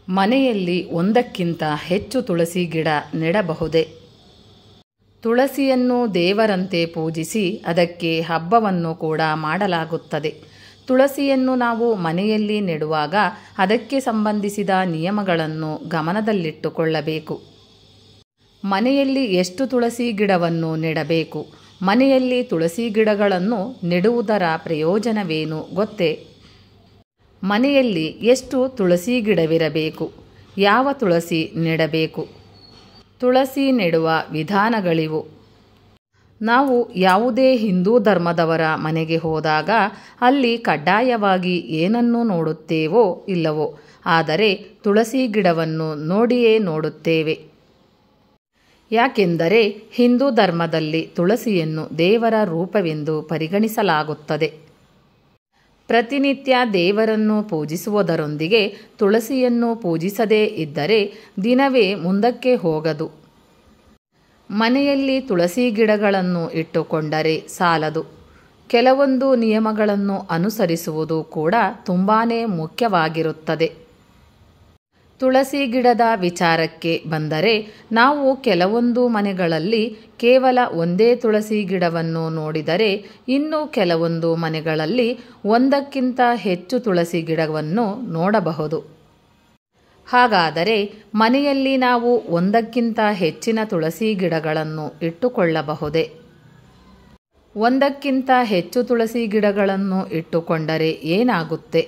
ಮನೆಯಲ್ಲಿ ಒಂದಕ್ಕಿಂತ ಹೆಚ್ಚು ತುಳಸಿ ಗಿಡ ನೆಡಬಹುದೇ? ತುಳಸಿಯನ್ನು ದೇವರಂತೆ ಪೂಜಿಸಿ ಅದಕ್ಕೆ ಹಬ್ಬವನ್ನು ಕೂಡ ಮಾಡಲಾಗುತ್ತದೆ. ತುಳಸಿಯನ್ನು ನಾವು ಮನೆಯಲ್ಲಿ ನೆಡುವಾಗ ಅದಕ್ಕೆ ಸಂಬಂಧಿಸಿದ ನಿಯಮಗಳನ್ನು ಗಮನದಲ್ಲಿಟ್ಟುಕೊಳ್ಳಬೇಕು. ಮನೆಯಲ್ಲಿ ಎಷ್ಟು ತುಳಸಿ ಗಿಡವನ್ನು ನೆಡಬೇಕು? ಮನೆಯಲ್ಲಿ ತುಳಸಿ ಗಿಡಗಳನ್ನು ನೆಡುವುದರ ಪ್ರಯೋಜನವೇನು ಗೊತ್ತೇ? ಮನೆಯಲ್ಲಿ ಎಷ್ಟು ತುಳಸಿ ಗಿಡವಿರಬೇಕು? ಯಾವ ತುಳಸಿ ನೆಡಬೇಕು? ತುಳಸಿ ನೆಡುವ ವಿಧಾನಗಳಿವು. ನಾವು ಯಾವುದೇ ಹಿಂದೂ ಧರ್ಮದವರ ಮನೆಗೆ ಹೋದಾಗ ಅಲ್ಲಿ ಕಡ್ಡಾಯವಾಗಿ ಏನನ್ನು ನೋಡುತ್ತೇವೋ ಇಲ್ಲವೋ, ಆದರೆ ತುಳಸಿ ಗಿಡವನ್ನು ನೋಡಿಯೇ ನೋಡುತ್ತೇವೆ. ಯಾಕೆಂದರೆ ಹಿಂದೂ ಧರ್ಮದಲ್ಲಿ ತುಳಸಿಯನ್ನು ದೇವರ ರೂಪವೆಂದು ಪರಿಗಣಿಸಲಾಗುತ್ತದೆ. ಪ್ರತಿನಿತ್ಯ ದೇವರನ್ನು ಪೂಜಿಸುವುದರೊಂದಿಗೆ ತುಳಸಿಯನ್ನು ಪೂಜಿಸದೇ ಇದ್ದರೆ ದಿನವೇ ಮುಂದಕ್ಕೆ ಹೋಗದು. ಮನೆಯಲ್ಲಿ ತುಳಸಿ ಗಿಡಗಳನ್ನು ಇಟ್ಟುಕೊಂಡರೆ ಸಾಲದು, ಕೆಲವೊಂದು ನಿಯಮಗಳನ್ನು ಅನುಸರಿಸುವುದು ಕೂಡ ತುಂಬಾ ಮುಖ್ಯವಾಗಿರುತ್ತದೆ. ತುಳಸಿ ಗಿಡದ ವಿಚಾರಕ್ಕೆ ಬಂದರೆ, ನಾವು ಕೆಲವೊಂದು ಮನೆಗಳಲ್ಲಿ ಕೇವಲ ಒಂದೇ ತುಳಸಿ ಗಿಡವನ್ನು ನೋಡಿದರೆ, ಇನ್ನು ಕೆಲವೊಂದು ಮನೆಗಳಲ್ಲಿ ಒಂದಕ್ಕಿಂತ ಹೆಚ್ಚು ತುಳಸಿ ಗಿಡವನ್ನು ನೋಡಬಹುದು. ಹಾಗಾದರೆ ಮನೆಯಲ್ಲಿ ನಾವು ಒಂದಕ್ಕಿಂತ ಹೆಚ್ಚಿನ ತುಳಸಿ ಗಿಡಗಳನ್ನು ಇಟ್ಟುಕೊಳ್ಳಬಹುದೇ? ಒಂದಕ್ಕಿಂತ ಹೆಚ್ಚು ತುಳಸಿ ಗಿಡಗಳನ್ನು ಇಟ್ಟುಕೊಂಡರೆ ಏನಾಗುತ್ತೆ?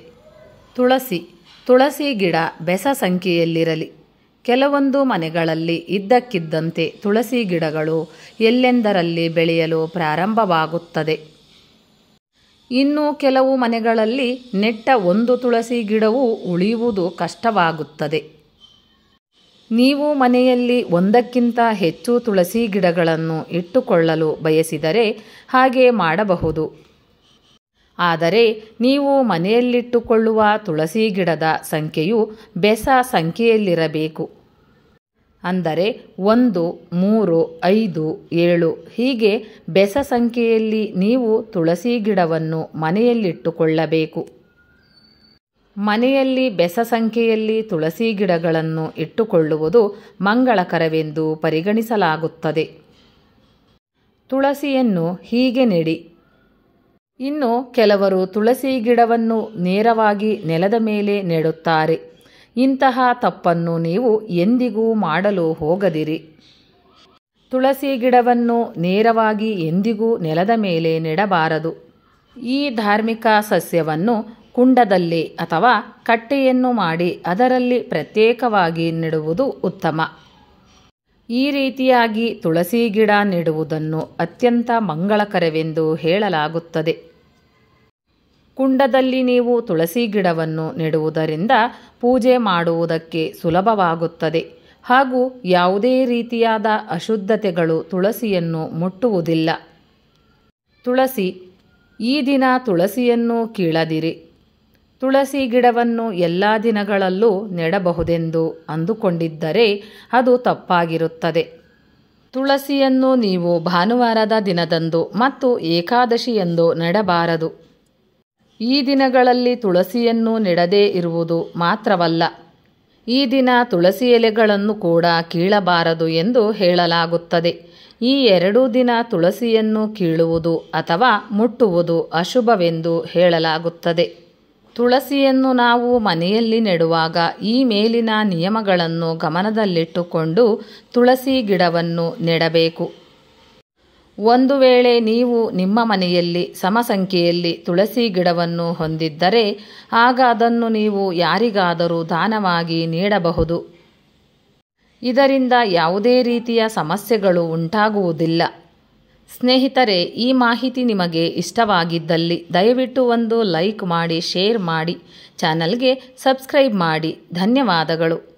ತುಳಸಿ ಗಿಡ ಬೆಸ ಸಂಖ್ಯೆಯಲ್ಲಿರಲಿ. ಕೆಲವೊಂದು ಮನೆಗಳಲ್ಲಿ ಇದ್ದಕ್ಕಿದ್ದಂತೆ ತುಳಸಿ ಗಿಡಗಳು ಎಲ್ಲೆಂದರಲ್ಲಿ ಬೆಳೆಯಲು ಪ್ರಾರಂಭವಾಗುತ್ತದೆ. ಇನ್ನು ಕೆಲವು ಮನೆಗಳಲ್ಲಿ ನೆಟ್ಟ ಒಂದು ತುಳಸಿ ಗಿಡವೂ ಉಳಿಯುವುದು ಕಷ್ಟವಾಗುತ್ತದೆ. ನೀವು ಮನೆಯಲ್ಲಿ ಒಂದಕ್ಕಿಂತ ಹೆಚ್ಚು ತುಳಸಿ ಗಿಡಗಳನ್ನು ಇಟ್ಟುಕೊಳ್ಳಲು ಬಯಸಿದರೆ ಹಾಗೆ ಮಾಡಬಹುದು. ಆದರೆ ನೀವು ಮನೆಯಲ್ಲಿಟ್ಟುಕೊಳ್ಳುವ ತುಳಸಿ ಗಿಡದ ಸಂಖ್ಯೆಯು ಬೆಸ ಸಂಖ್ಯೆಯಲ್ಲಿರಬೇಕು. ಅಂದರೆ 1, 3, 5, 7 ಹೀಗೆ ಬೆಸ ಸಂಖ್ಯೆಯಲ್ಲಿ ನೀವು ತುಳಸಿ ಗಿಡವನ್ನು ಮನೆಯಲ್ಲಿಟ್ಟುಕೊಳ್ಳಬೇಕು. ಮನೆಯಲ್ಲಿ ಬೆಸ ಸಂಖ್ಯೆಯಲ್ಲಿ ತುಳಸಿ ಗಿಡಗಳನ್ನು ಇಟ್ಟುಕೊಳ್ಳುವುದು ಮಂಗಳಕರವೆಂದು ಪರಿಗಣಿಸಲಾಗುತ್ತದೆ. ತುಳಸಿಯನ್ನು ಹೀಗೆ ನೆಡಿ. ಇನ್ನು ಕೆಲವರು ತುಳಸಿ ಗಿಡವನ್ನು ನೇರವಾಗಿ ನೆಲದ ಮೇಲೆ ನೆಡುತ್ತಾರೆ. ಇಂತಹ ತಪ್ಪನ್ನು ನೀವು ಎಂದಿಗೂ ಮಾಡಲು ಹೋಗದಿರಿ. ತುಳಸಿ ಗಿಡವನ್ನು ನೇರವಾಗಿ ಎಂದಿಗೂ ನೆಲದ ಮೇಲೆ ನೆಡಬಾರದು. ಈ ಧಾರ್ಮಿಕ ಸಸ್ಯವನ್ನು ಕುಂಡದಲ್ಲಿ ಅಥವಾ ಕಟ್ಟೆಯನ್ನು ಮಾಡಿ ಅದರಲ್ಲಿ ಪ್ರತ್ಯೇಕವಾಗಿ ನೆಡುವುದು ಉತ್ತಮ. ಈ ರೀತಿಯಾಗಿ ತುಳಸಿ ಗಿಡ ನೆಡುವುದನ್ನು ಅತ್ಯಂತ ಮಂಗಳಕರವೆಂದು ಹೇಳಲಾಗುತ್ತದೆ. ಕುಂಡದಲ್ಲಿ ನೀವು ತುಳಸಿ ಗಿಡವನ್ನು ನೆಡುವುದರಿಂದ ಪೂಜೆ ಮಾಡುವುದಕ್ಕೆ ಸುಲಭವಾಗುತ್ತದೆ ಹಾಗೂ ಯಾವುದೇ ರೀತಿಯಾದ ಅಶುದ್ಧತೆಗಳು ತುಳಸಿಯನ್ನು ಮುಟ್ಟುವುದಿಲ್ಲ. ಈ ದಿನ ತುಳಸಿಯನ್ನು ಕೀಳದಿರಿ. ತುಳಸಿ ಗಿಡವನ್ನು ಎಲ್ಲ ದಿನಗಳಲ್ಲೂ ನೆಡಬಹುದೆಂದು ಅಂದುಕೊಂಡಿದ್ದರೆ ಅದು ತಪ್ಪಾಗಿರುತ್ತದೆ. ತುಳಸಿಯನ್ನು ನೀವು ಭಾನುವಾರದ ದಿನದಂದು ಮತ್ತು ಏಕಾದಶಿಯಂದು ನೆಡಬಾರದು. ಈ ದಿನಗಳಲ್ಲಿ ತುಳಸಿಯನ್ನು ನೆಡದೇ ಇರುವುದು ಮಾತ್ರವಲ್ಲ, ಈ ದಿನ ತುಳಸಿ ಎಲೆಗಳನ್ನು ಕೂಡ ಕೀಳಬಾರದು ಎಂದು ಹೇಳಲಾಗುತ್ತದೆ. ಈ 2 ದಿನ ತುಳಸಿಯನ್ನು ಕೀಳುವುದು ಅಥವಾ ಮುಟ್ಟುವುದು ಅಶುಭವೆಂದು ಹೇಳಲಾಗುತ್ತದೆ. ತುಳಸಿಯನ್ನು ನಾವು ಮನೆಯಲ್ಲಿ ನೆಡುವಾಗ ಈ ಮೇಲಿನ ನಿಯಮಗಳನ್ನು ಗಮನದಲ್ಲಿಟ್ಟುಕೊಂಡು ತುಳಸಿ ಗಿಡವನ್ನು ನೆಡಬೇಕು. ಒಂದು ವೇಳೆ ನೀವು ನಿಮ್ಮ ಮನೆಯಲ್ಲಿ ಸಮಸಂಖ್ಯೆಯಲ್ಲಿ ತುಳಸಿ ಗಿಡವನ್ನು ಹೊಂದಿದ್ದರೆ ಆಗ ಅದನ್ನು ನೀವು ಯಾರಿಗಾದರೂ ದಾನವಾಗಿ ನೀಡಬಹುದು. ಇದರಿಂದ ಯಾವುದೇ ರೀತಿಯ ಸಮಸ್ಯೆಗಳು ಉಂಟಾಗುವುದಿಲ್ಲ. ಸ್ನೇಹಿತರೆ, ಈ ಮಾಹಿತಿ ನಿಮಗೆ ಇಷ್ಟವಾಗಿದ್ದಲ್ಲಿ ದಯವಿಟ್ಟು ಒಂದು ಲೈಕ್ ಮಾಡಿ, ಶೇರ್ ಮಾಡಿ, ಚಾನಲ್ಗೆ ಸಬ್ಸ್ಕ್ರೈಬ್ ಮಾಡಿ. ಧನ್ಯವಾದಗಳು.